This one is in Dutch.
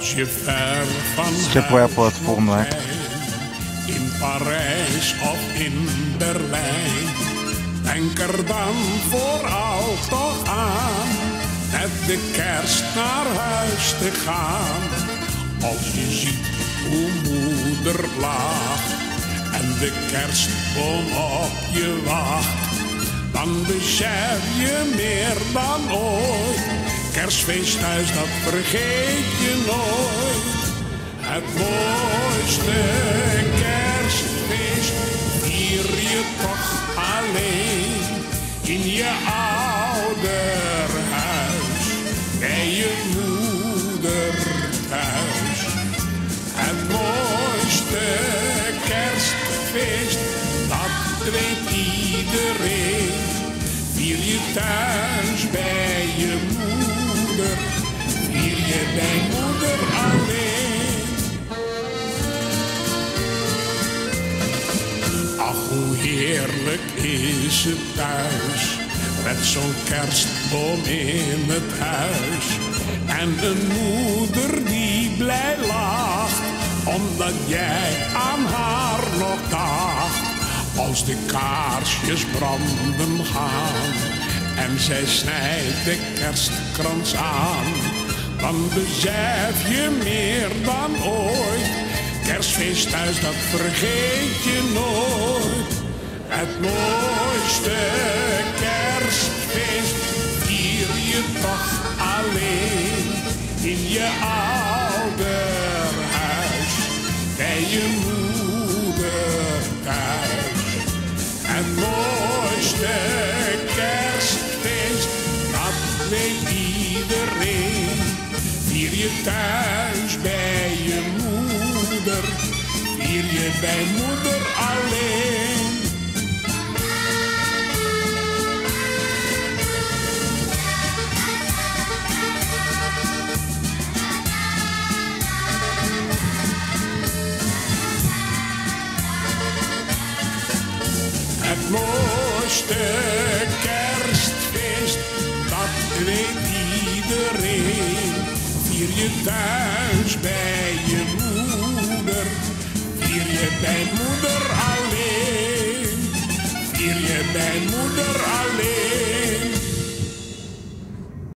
Als je ver van Schiphol Airport, volgende week. In Parijs of in Berlijn, denk er dan vooral toch aan met de kerst naar huis te gaan. Als je ziet hoe moeder lacht en de kerstboom op je wacht, dan besef je meer dan ooit. Kerstfeest thuis, dat vergeet je nooit. Het mooiste kerstfeest vier je toch alleen in je ouderhuis, bij je moeder thuis. Het mooiste kerstfeest, dat weet iedereen, vier je thuis bij je moeder, vier je bij moeder alleen. Ach, hoe heerlijk is het thuis, met zo'n kerstboom in het huis. En een moeder die blij lacht, omdat jij aan haar nog dacht. Als de kaarsjes branden gaan en zij snijdt de kerstkrans aan, dan besef je meer dan ooit. Kerstfeest thuis, dat vergeet je nooit. Het mooiste kerstfeest vier je toch alleen in je ouderhuis, bij je moeder thuis. Het mooiste kerstfeest, dat weet iedereen, vier je thuis bij je moeder, vier je bij moeder alleen. Het mooiste kerstfeest, dat weet iedereen, vier je thuis bij je moeder, vier je bij moeder alleen, vier je bij moeder alleen.